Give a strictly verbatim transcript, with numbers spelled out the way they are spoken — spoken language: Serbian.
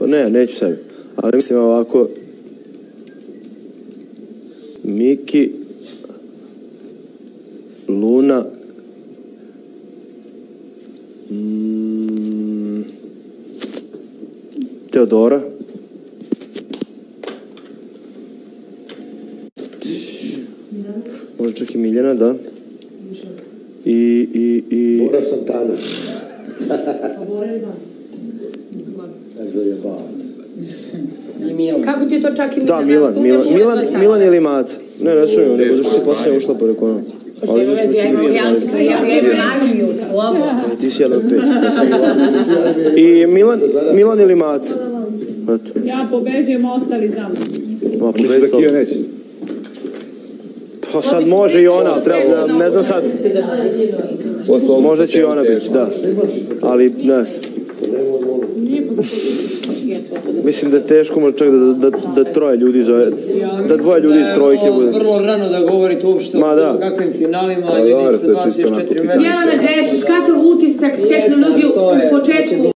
ne, neću sebi. Ali mislim ovako, Miki, Luna, mm, Teodora, možda čak i Miljana, da. I, i, i... Bora Santana. A Bora je ban. Tak zajebao. I Milan. Kako ti je to čak i Da, Milan, Milan, Milan, Milan ili Maca. Ne, ne sumnjam, nego zašto si posljednje ušla po rekonu. Ali mi smo će vidjeti. Ti si jedan od pet. I Milan, Milan ili Maca. Ja pobeđujem, ostali za mnom. Ma, pobedi sa... Pa sad može i ona, ali treba, ne znam sad. Možda će i ona biti, da. Ali, ne znam. Mislim da je teško možda čak da troje ljudi zove, da dvoje ljudi iz trojke bude. Vrlo rano da govorite uopšte o kakvim finalima, ljudi ispred dvadeset četiri mjeseca. Jelena Dešić, kakav utisak steknu ljudi u početku